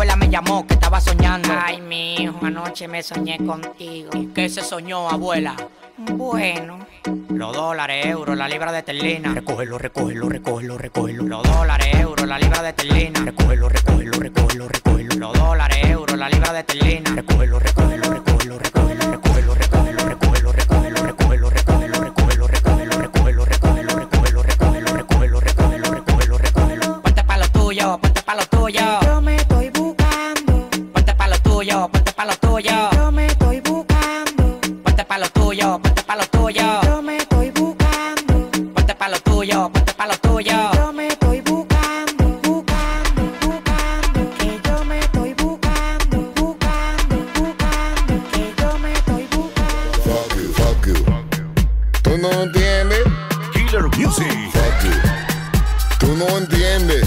abuela me llamó que estaba soñando. Ay, mi hijo, anoche me soñé contigo. ¿Qué se soñó, abuela? Bueno, los dólares, euros, la libra de esterlina. Recógelo, recógelo, recógelo, recógelo. Los dólares, euros, la libra de esterlina. Recógelo, recógelo, recógelo, recógelo. Los dólares, euros, la libra de esterlina. Recógelo, recógelo, recógelo, recógelo. Recógelo, recógelo, recógelo, recógelo, recógelo, recógelo, recógelo, recógelo, recógelo, recógelo, recógelo, recógelo, recógelo, recógelo, recógelo, recógelo. Ponte pa' lo tuyo, ponte pa' lo tuyo. Yo me estoy buscando. Ponte pa' lo tuyo, ponte pa' lo tuyo. Yo me estoy buscando. Ponte pa' lo tuyo, ponte pa' lo tuyo. Yo me estoy buscando. Ponte pa' lo tuyo, ponte pa' lo tuyo. Yo me estoy buscando, buscando, buscando. Que yo me estoy buscando, buscando, buscando. Que yo me estoy buscando. Fuck you, fuck you. Tú no entiendes. Killer Music. Fuck you. Tú no entiendes.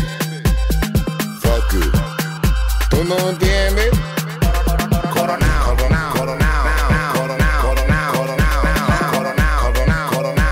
Fuck you. Tú no entiendes. Coronao, coronao, coronao, coronao, coronao, coronao, coronao,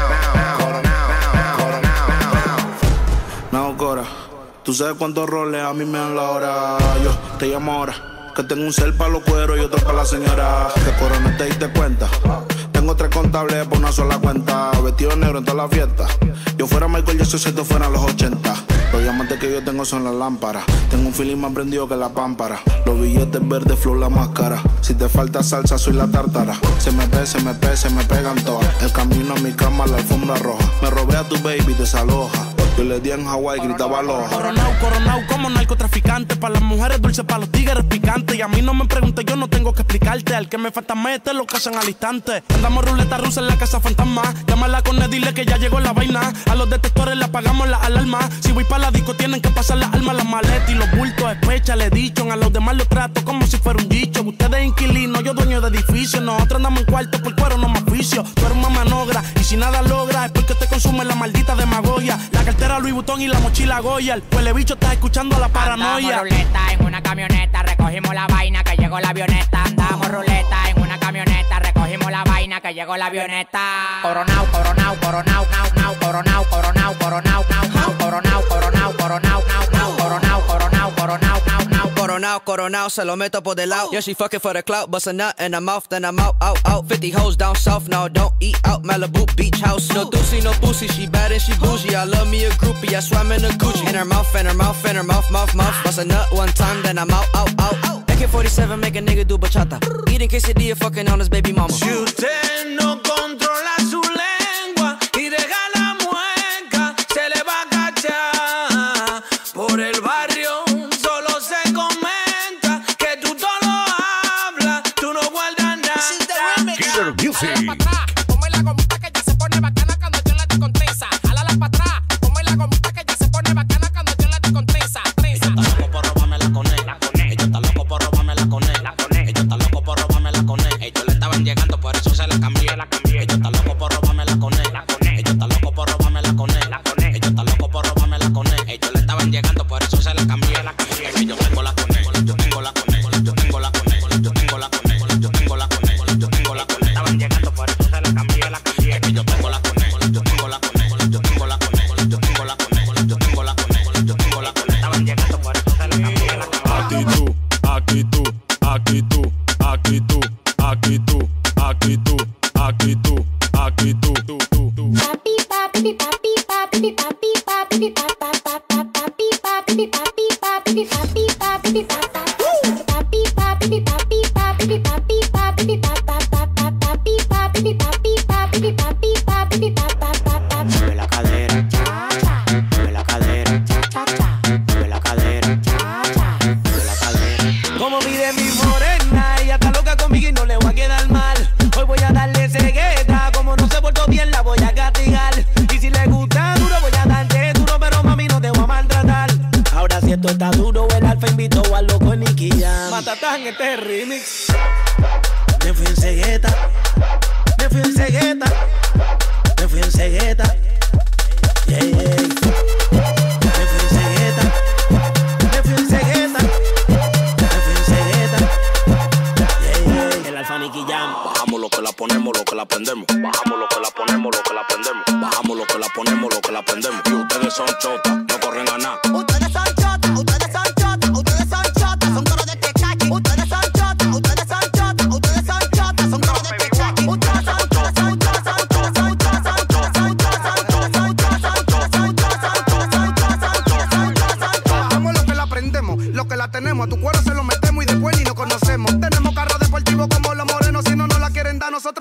coronao, coronao. No, Cora, tú sabes cuántos roles a mí me dan la hora. Yo te llamo ahora, que tengo un cel para los cueros y otro para la señora. Que Corona te diste cuenta. Tengo 3 contables por una sola cuenta. Vestido negro en toda la fiesta. Yo fuera Michael Jackson si esto fueran los 80. Los diamantes que yo tengo son las lámparas. Tengo un feeling más prendido que la pámpara. Los billetes verdes, flow la máscara. Si te falta salsa, soy la tártara. Se me pegan todas. El camino a mi cama, la alfombra roja. Me robé a tu baby, desaloja. Yo le di en Hawái, gritaba aloha. Coronao, coronao como narcotraficante. Pa' las mujeres dulces, pa' los tigres picantes. Y a mí no me preguntes, yo no tengo que explicarte. Al que me falta mete, lo casan al instante. Andamos ruleta rusa en la casa fantasma. Llámala con él, dile que ya llegó la vaina. A los detectores le apagamos la alarma. Si voy pa' la disco tienen que pasar las armas, las maletas y los bultos. Especha, le dicho. A los demás los trato como si fuera un dicho. Ustedes inquilinos, yo dueño de edificio. Nosotros andamos en cuarto por cuero, no más vicio. Tú eres una manogra y si nada logra es porque te consume la maldita demagogia. La cartera Louis Vuitton y la mochila Goya. El huele bicho está escuchando la paranoia. Andamos ruleta en una camioneta, recogimos la vaina que llegó la avioneta. Andamos ruleta en una camioneta, recogimos la vaina que llegó la avioneta. Coronao, coronao, coronao, nao, nao, coronao, coronao, coronao, nao, nao, coronao, coronao, coronao, nao, nao, coronao, coronao, coronao, nao, nao. Coronao, coronao, se lo meto por del lado. Yeah, she fucking for the clout, bust a nut in her mouth, then I'm out, out, out. 50 hoes down south, no, don't eat out. Malibu beach house, no doozy, no pussy. She bad and she bougie. I love me a groupie, I swam in a Gucci. In her mouth, in her mouth, in her mouth, mouth, mouth. Bust a nut one time, then I'm out, out, out, out. AK-47 make a nigga do bachata. Eating quesadilla, fucking on his baby mama. Si usted no controla su lengua y deja la mueca, se le va a cachar. Por el barrio solo se comenta que tú todo hablas, tú no guardas nada. Killer Music. Ponme la gomita que ya se pone bacana cuando yo la doy con trenza. Jálala pa' atrás. Ponme la gomita que ya se pone bacana cuando yo la doy con trenza. Trenza. Ella está loco por robármela con él. Ella está loco por robármela con él. Ella está loco por robármela con él. Ellos le estaban llegando, por eso se la cambié. Ella está loco por robármela con él. Ella está loco por robármela con él. Ella está loco por robármela con él. Ellos le estaban llegando, por eso se la cambié. Es que yo tengo la con él. Yo tengo la con él. Yo tengo la con él. Yo tengo la con él. Yo tengo la con él. Yo tengo la con él. Estaban llegando, por eso se la cambié. Es que yo tengo la con él. Yo tengo la con él. Yo tengo la con él. Yo tengo la con él. Yo tengo la con él. Yo tengo la con él. Estaban llegando, por eso se la cambié. Actitud, actitud, actitud, actitud, actitud, actitud, actitud, actitud. Papi, papi, papi, papi, papi, papi, papi, papi, papi, papi, papi, papi, papi, papi, Mueve la cadera, mueve la cadera, mueve la cadera, mueve la cadera. Como mide mi morena, ella está loca conmigo y no le voy a quedar mal. Hoy voy a darle cegueta, como no se portó bien la voy a castigar. Y si le gusta duro voy a darte duro, pero mami no te voy a maltratar. Ahora si esto está duro, el alfa invitó al loco Nicky Jam. Matatán, este remix. Me fui en cegueta, me fui en cegueta, me fui en cegueta. Yeah, yeah. Me fui en cegueta, me fui en cegueta, me fui en cegueta. Yeah, yeah. El alfa Nicky Jam. Bajamos lo que la ponemos, lo que la prendemos. Bajamos lo que la ponemos, lo que la prendemos. Bajamos lo que la ponemos, lo que la prendemos. Y ustedes son chotas, no corren a nada. Ustedes son chotas, ustedes son chotas, ustedes son chotas, son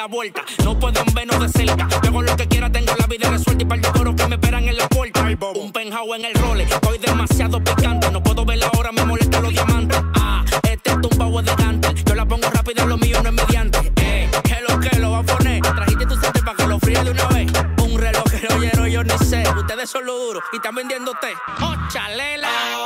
la vuelta. No pueden vernos de cerca. Yo hago lo que quiera, tengo la vida resuelta y par de coros que me esperan en la puerta. Un penthouse en el role, estoy demasiado picante. No puedo ver la hora, me molestan los diamantes. Este tumbao es de Gantel. Yo la pongo rápida, lo mío no es mediante. Que lo va a poner. Trajiste tu sete para que lo fríe de una vez. Un reloj que no yo ni sé. Ustedes son los duros y están vendiendo té. ¡Oh, chalela!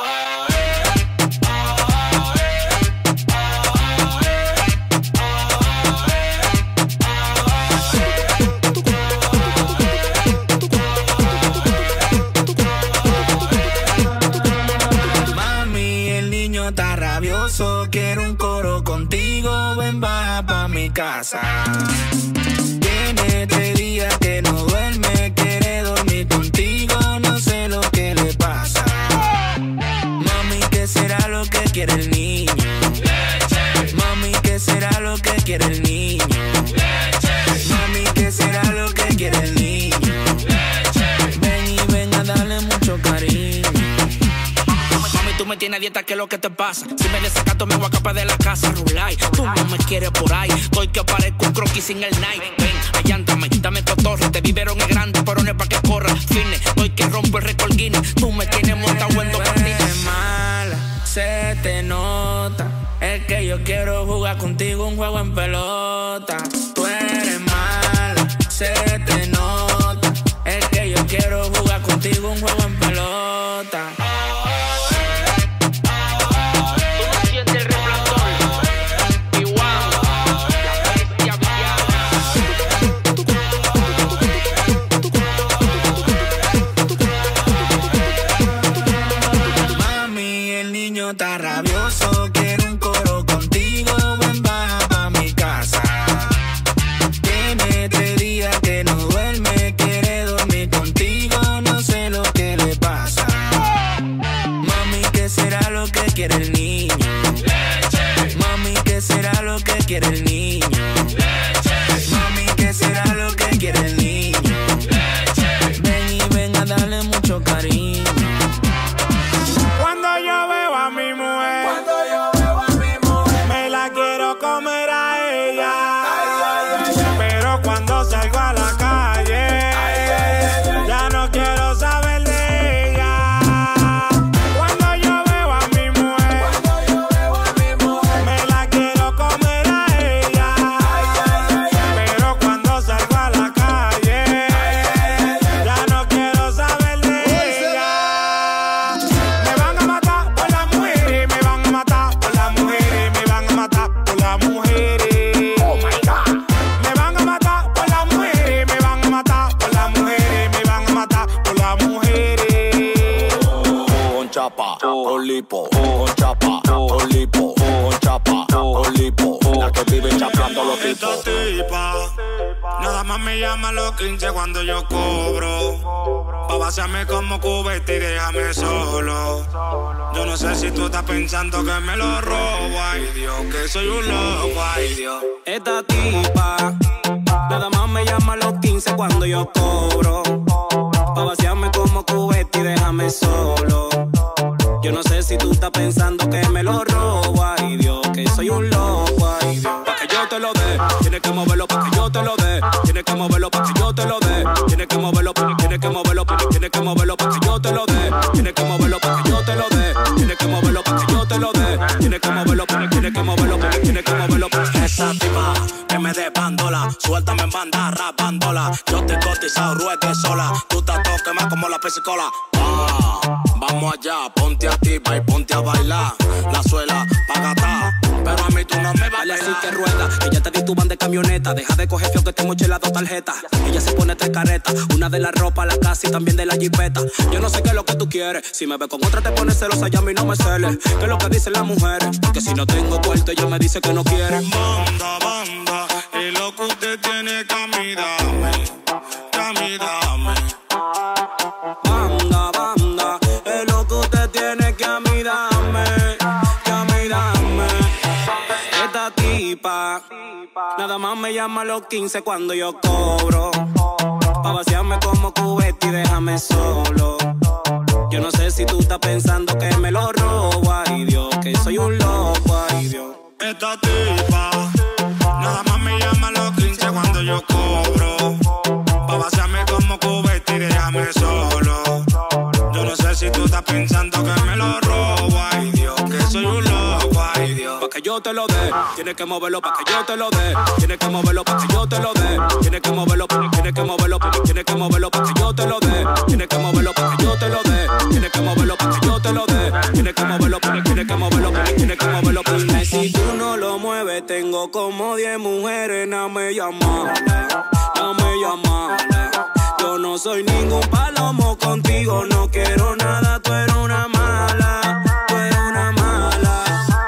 Mami, el niño está rabioso. Quiero un coro contigo. Ven, baja pa' mi casa. Tiene 3 días que no duerme. Quiere dormir contigo. No sé lo que le pasa. Mami, ¿qué será lo que quiere el niño? Mami, ¿qué será lo que quiere el niño? Mami, ¿qué será lo que quiere el niño? Ven y ven a darle mucho cariño. Mami, tú me tienes a dieta, ¿qué es lo que te pasa? Si me desacato me voy a escapar de la casa, Rulay. Tú no me quieres por ahí, estoy que aparezco un croquis sin el night. Ven, allántame, dame cotorra. Te vivieron es grande, pero no es pa' que corra. Fine, estoy que rompo el récord Guinness. Tú me tienes montado en 2 patines. Mala, se te nota. Es que yo quiero jugar contigo un juego en pelota. Tú eres mala, se te nota. Es que yo quiero jugar contigo un juego en pelota. Está rabioso, quiero un coro contigo. Ven, baja pa' mi casa. Tiene 3 días que no duerme. Quiere dormir contigo. No sé lo que le pasa. Mami, ¿qué será lo que quiere el niño? Mami, ¿qué será lo que quiere el niño? Mami, ¿qué será lo que quiere el niño? Ven y ven a darle mucho cariño. Cuando yo veo a mi mujer, me la quiero comer a ella. Pero cuando salgo a la calle, ya no quiero saber de ella. Cuando yo veo a mi mujer, me la quiero comer a ella. Pero cuando salgo a la calle, ya no quiero saber de ella. Me van a matar por las mujeres, me van a matar por las mujeres, me van a matar por las mujeres. Oh my God. Me van a matar por las mujeres, me van a matar por las mujeres, me van a matar por las mujeres. Con chapa, con lipo, con chapa, con lipo, con chapa, con lipo. La que vive chapeando los tipos. Esta tipa nada más me llama a los 15 cuando yo cobro. Pa' vaciarme como cubeta y déjame solo. Yo no sé si tú estás pensando que me lo robo. Ay Dios, que soy un loco, ay Dios. Esta tipa nada más me llama a los 15 cuando yo cobro. Pa' vaciarme como cubeta y déjame solo. Yo no sé si tú estás pensando que me lo robo. Ay Dios, que soy un loco, ay Dios. Pa' que yo te lo dé, tienes que moverlo pa' que yo te lo dé. Tienes que moverlo pa' que yo te lo dé. Tienes que moverlo, tienes que moverlo, tienes que moverlo pa' que yo te lo dé. Tienes que moverlo pa' que yo te lo dé. Tienes que moverlo pa' que yo te lo dé. Tienes que moverlo, tienes que moverlo, tienes que moverlo. Esa tipa que me dé bandola, suéltame en banda, rapándola. Yo te he cotizado, ruede sola. Tú te toques más como la pesicola. Vamos allá, ponte activa y ponte a bailar. La suela pa' gastar, pero a mí tú no me bailas. Así que rueda, que ya te di tu van de camioneta. Deja de coger fio que te moché las 2 tarjetas. Ella se pone 3 carretas, una de la ropa, la casa y también de la jipeta. Yo no sé qué es lo que tú quieres. Si me ve con otra te pones celosa y a mí no me celes. ¿Qué es lo que dicen las mujeres? Porque si no tengo cuarto ella me dice que no quiere. Banda, banda, es lo que usted tiene que a mí dame, que a mí dame. Banda, banda, es lo que usted tiene que a mí dame, que a mí dame. Esta tipa nada más me llama a los 15 cuando yo cobro. Pa' vaciarme como cubeta y déjame solo. Yo no sé si tú estás pensando que me lo robo. Ay Dios, que soy un loco, ay Dios. Esta tipa nada más me llama a los 15 cuando yo te lo dé. Tienes que moverlo pa' que yo te lo dé. Tienes que moverlo pa' que yo te lo dé. Tienes que moverlo, tienes que moverlo, tienes que moverlo pa' que yo te lo dé. Tienes que moverlo pa' que yo te lo dé. Tienes que moverlo pa' que yo te lo dé. Tienes que moverlo, tienes que moverlo, tienes que moverlo. Dime si tú no lo mueves, tengo como 10 mujeres, no me llaman, no me llaman. Yo no soy ningún palomo contigo, no quiero nada, tú eres una mala, tú eres una mala.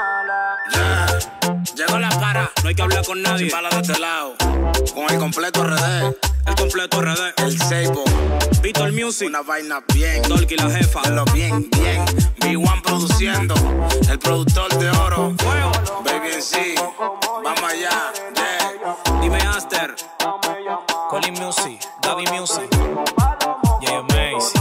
Llegó la para, No hay que hablar con nadie. sin bala de este lado. Con el completo RD, El completo RD, el Seibo, Víctor Music, una vaina bien. Dolky la jefa, De lo bien, bien. B1 produciendo, el productor de oro. fuego. Baby en sí, vamos allá, yeah. Dime Aster, Colin Music, Daddy Music, yeah, amazing.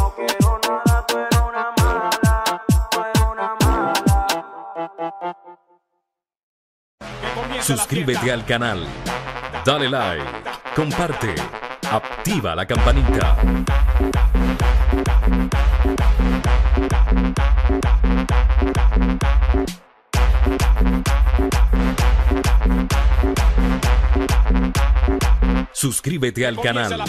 Suscríbete al canal, dale like, comparte, activa la campanita. Suscríbete al canal.